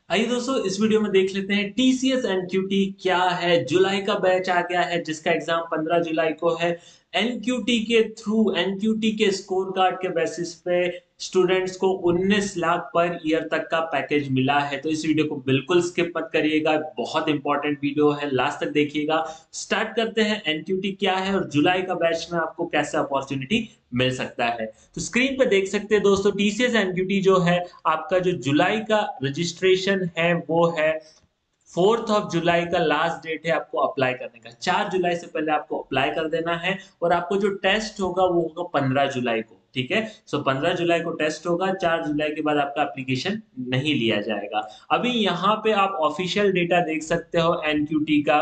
आइए दोस्तों इस वीडियो में देख लेते हैं टीसीएस एनक्यूटी क्या है। जुलाई का बैच आ गया है जिसका एग्जाम 15 जुलाई को है। एनक्यूटी के थ्रू एनक्यूटी के स्कोर कार्ड के बेसिस पे स्टूडेंट्स को 19 लाख पर ईयर तक का पैकेज मिला है। तो इस वीडियो को बिल्कुल स्किप मत करिएगा, बहुत इंपॉर्टेंट वीडियो है, लास्ट तक देखिएगा। स्टार्ट करते हैं एनक्यूटी क्या है और जुलाई का बैच में आपको कैसे अपॉर्चुनिटी मिल सकता है। तो स्क्रीन पे देख सकते हैं दोस्तों, टीसीएस एनक्यूटी जो है आपका जो जुलाई का रजिस्ट्रेशन है वो है 4 जुलाई का लास्ट डेट है आपको अप्लाई करने का। 4 जुलाई से पहले आपको अप्लाई कर देना है और आपको जो टेस्ट होगा वो होगा 15 जुलाई को। ठीक है, सो 15 जुलाई को टेस्ट होगा, 4 जुलाई के बाद आपका एप्लीकेशन नहीं लिया जाएगा। अभी यहाँ पे आप ऑफिशियल डेटा देख सकते हो एनक्यूटी का।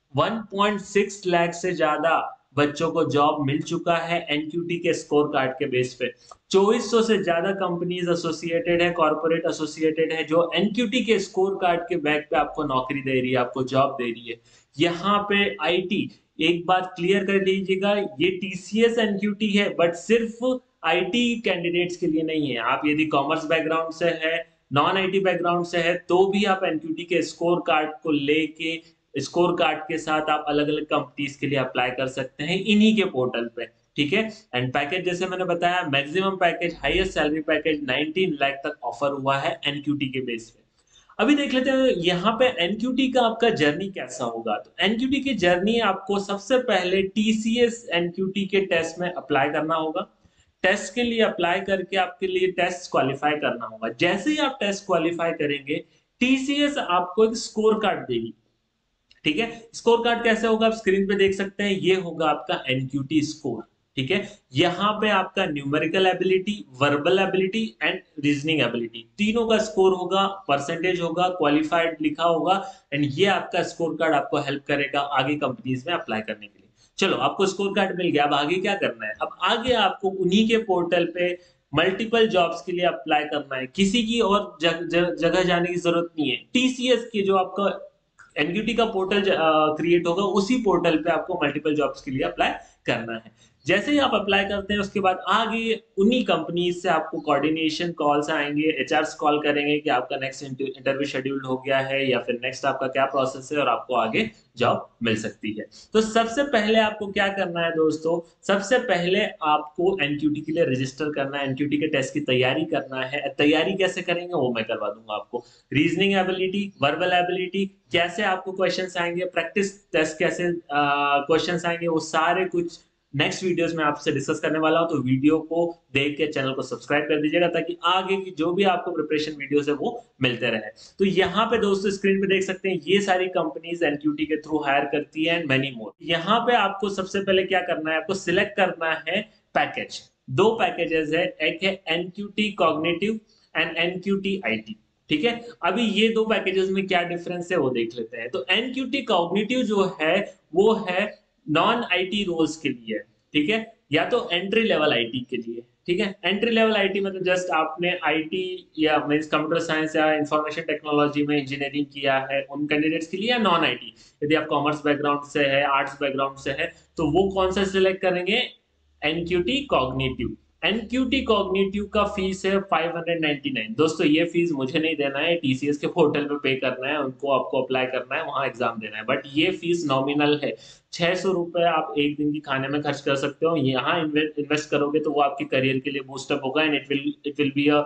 1.6 लाख से ज्यादा बच्चों को जॉब मिल चुका है एनक्यूटी के स्कोर कार्ड के बेस पे। 2400 से ज्यादा कंपनीज एसोसिएटेड है, कॉर्पोरेट एसोसिएटेड है, जो एनक्यूटी के स्कोर कार्ड के बैक पे आपको नौकरी दे रही है, आपको जॉब दे रही है। यहाँ पे आईटी, एक बात क्लियर कर लीजिएगा, ये टीसीएस एनक्यूटी है बट सिर्फ आईटी कैंडिडेट्स के लिए नहीं है। आप यदि कॉमर्स बैकग्राउंड से है, नॉन आईटी बैकग्राउंड से है, तो भी आप एनक्यूटी के स्कोर कार्ड को लेके, स्कोर कार्ड के साथ आप अलग अलग कंपनीज के लिए अप्लाई कर सकते हैं इन्हीं के पोर्टल पे। ठीक है, एंड पैकेज जैसे मैंने बताया, maximum package, highest salary package 19 lakh तक ऑफर हुआ है एनक्यूटी के बेस पे। अभी देख लेते हैं यहाँ पे एनक्यूटी का आपका जर्नी कैसा होगा। तो एनक्यूटी की जर्नी, आपको सबसे पहले टीसीएस एनक्यूटी के टेस्ट में अप्लाई करना होगा। टेस्ट के लिए अप्लाई करके आपके लिए टेस्ट क्वालिफाई करना होगा। जैसे ही आप टेस्ट क्वालिफाई करेंगे, टीसीएस आपको एक स्कोर कार्ड देगी। ठीक है, स्कोर कार्ड कैसे होगा आप स्क्रीन पे देख सकते हैं, ये होगा आपका एनक्यूटी स्कोर। ठीक है, यहाँ पे आपका numerical ability, verbal ability and reasoning ability, तीनों का स्कोर होगा, परसेंटेज होगा, क्वालिफाइड लिखा होगा। एंड ये आपका स्कोर कार्ड आपको हेल्प करेगा आगे कंपनीज में अप्लाई करने के लिए। चलो, आपको स्कोर कार्ड मिल गया, अब आगे क्या करना है? अब आगे आपको उन्हीं के पोर्टल पे मल्टीपल जॉब्स के लिए अप्लाई करना है। किसी की और जगह जाने की जरूरत नहीं है। टीसीएस की जो आपका एनक्यूटी का पोर्टल क्रिएट होगा, उसी पोर्टल पे आपको मल्टीपल जॉब्स के लिए अप्लाई करना है। जैसे ही आप अप्लाई करते हैं उसके बाद आगे उन्हीं कंपनीज से आपको कोऑर्डिनेशन कॉल्स आएंगे, एचआरस कॉल करेंगे कि आपका नेक्स्ट इंटरव्यू शेड्यूल्ड हो गया है या फिर नेक्स्ट आपका क्या प्रोसेस है और आपको आगे जॉब मिल सकती है। तो सबसे पहले आपको क्या करना है दोस्तों, सबसे पहले आपको एनक्यूटी के लिए रजिस्टर करना है, एनक्यूटी के टेस्ट की तैयारी करना है। तैयारी कैसे करेंगे वो मैं करवा दूंगा आपको। रीजनिंग एबिलिटी, वर्बल एबिलिटी, कैसे आपको क्वेश्चंस आएंगे, प्रैक्टिस टेस्ट कैसे क्वेश्चंस आएंगे, वो सारे कुछ नेक्स्ट वीडियोस में आपसे डिस्कस करने वाला हूं। तो वीडियो को देख के चैनल को सब्सक्राइब कर दीजिएगा ताकि आगे की जो भी आपको प्रिपरेशन वीडियोस है वो मिलते रहे। तो यहाँ पे दोस्तों स्क्रीन पे देख सकते हैं, ये सारी कंपनीज एनक्यूटी के थ्रू हायर करती है एंड मेनी मोर। यहाँ पे आपको सबसे पहले क्या करना है, आपको सिलेक्ट करना है पैकेज। दो पैकेजेस है, एक है NQT cognitive and NQT IT. ठीक है, अभी ये दो पैकेजेस में क्या डिफरेंस है वो देख लेते हैं। तो एनक्यूटी कॉग्निटिव जो है वो है नॉन आईटी रोल्स के लिए। ठीक है, या तो एंट्री लेवल आईटी के लिए। ठीक है, एंट्री लेवल आईटी मतलब जस्ट आपने आईटी या मींस कंप्यूटर साइंस या इंफॉर्मेशन टेक्नोलॉजी में इंजीनियरिंग किया है उन कैंडिडेट्स के लिए, या नॉन आईटी यदि आप कॉमर्स बैकग्राउंड से है, आर्ट्स बैकग्राउंड से है, तो वो कौन सा सिलेक्ट करेंगे, एनक्यूटी कॉग्निटिव। एनक्यूटी कॉग्निटिव का फीस है 599। दोस्तों ये फीस मुझे नहीं देना है, टीसीएस के पोर्टल पे पे करना है, उनको आपको अप्लाई करना है, वहां एग्जाम देना है, बट ये फीस नॉमिनल है। 600 रुपए आप एक दिन की खाने में खर्च कर सकते हो। यहाँ इन्वेस्ट करोगे तो वो आपके करियर के लिए बूस्टअप होगा and it will be a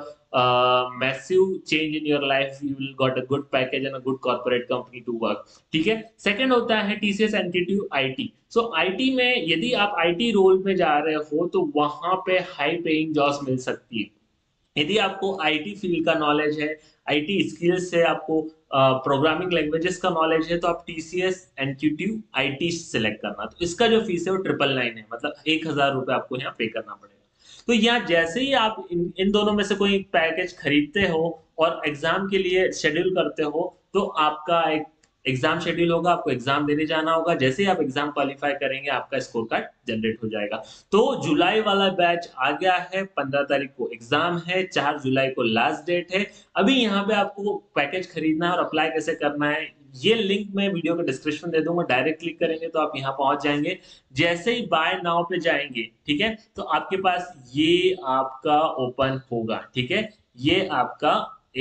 massive change in your life. You will got a good package and a good corporate company to work. ठीक है, सेकंड होता है TCS NQT IT. So IT में यदि आप आईटी रोल में जा रहे हो तो वहां पे हाई पेइंग जॉब्स मिल सकती है। यदि आपको आईटी फील्ड का नॉलेज है, आईटी स्किल्स से आपको प्रोग्रामिंग लैंग्वेजेस का नॉलेज है, तो आप टीसीएस एनक्यूटी आईटी सेलेक्ट करना। तो इसका जो फीस है वो 999 है, मतलब 1000 रुपए आपको यहाँ पे करना पड़ेगा। तो यहाँ जैसे ही आप इन दोनों में से कोई पैकेज खरीदते हो और एग्जाम के लिए शेड्यूल करते हो, तो आपका एक एग्जाम शेड्यूल होगा, आपको एग्जाम देने जाना होगा। जैसे ही आप एग्जाम क्वालिफाई करेंगे आपका स्कोर कार्ड जनरेट हो जाएगा। तो जुलाई वाला बैच आ गया है, 15 तारीख को एग्जाम है, 4 जुलाई को लास्ट डेट है। अभी यहाँ पे आपको पैकेज खरीदना है और अप्लाई कैसे करना है, ये लिंक मैं वीडियो के डिस्क्रिप्शन दे दूंगा, डायरेक्ट क्लिक करेंगे तो आप यहाँ पहुंच जाएंगे। जैसे ही बाय नाउ पे जाएंगे, ठीक है, तो आपके पास ये आपका ओपन होगा। ठीक है, ये आपका एक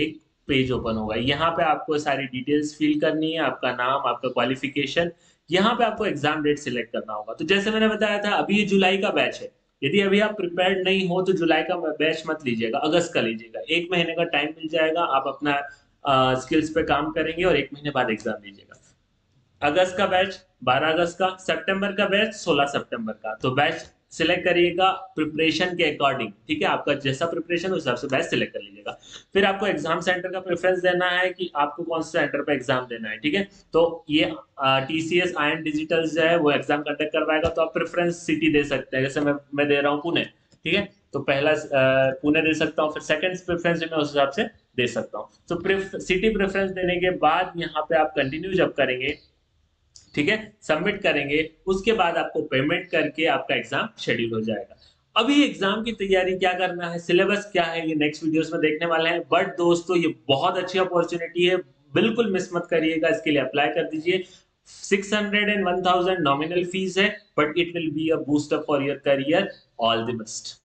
पेज ओपन होगा। यहाँ पे आपको सारी डिटेल्स फिल करनी है, आपका नाम, आपका क्वालिफिकेशन, यहाँ पे आपको एग्जाम डेट सिलेक्ट करना होगा। तो जैसे मैंने बताया था, अभी ये जुलाई का बैच है। यदि अभी आप प्रिपेयर्ड नहीं हो तो जुलाई का बैच मत लीजिएगा, अगस्त का लीजिएगा। 1 महीने का टाइम मिल जाएगा, आप अपना स्किल्स पे काम करेंगे और 1 महीने बाद एग्जाम दीजिएगा। अगस्त का बैच 12 अगस्त का, सितंबर का बैच 16 सितंबर का। तो बैच सिलेक्ट करिएगा प्रिपरेशन के अकॉर्डिंग, ठीक है, आपका जैसा प्रिपरेशन उस हिसाब से बैच सिलेक्ट कर लीजिएगा। फिर आपको एग्जाम सेंटर का प्रेफरेंस देना है कि आपको कौन सा सेंटर पे एग्जाम देना है, ठीक है। तो ये टीसीएस आयन डिजिटल जो है वो एग्जाम कंडक्ट करवाएगा, तो आप प्रेफरेंस सिटी दे सकते हैं। जैसे मैं दे रहा हूँ पुणे, ठीक है। तो पहला पुणे दे सकता हूँ, फिर सेकंड प्रेफरेंस मैं उस हिसाब से दे सकता हूँ। तो सिटी प्रेफरेंस देने के बाद यहाँ पे आप कंटिन्यू जब करेंगे, ठीक है, सबमिट करेंगे, उसके बाद आपको पेमेंट करके आपका एग्जाम शेड्यूल हो जाएगा। अभी एग्जाम की तैयारी क्या करना है, सिलेबस क्या है, ये नेक्स्ट वीडियोस में देखने वाले हैं। बट दोस्तों, ये बहुत अच्छी अपॉर्चुनिटी है, बिल्कुल मिस मत करिएगा, इसके लिए अप्लाई कर दीजिए। 600 and 1000 नॉमिनल फीस है, but it will be a boost up for your career. All the best.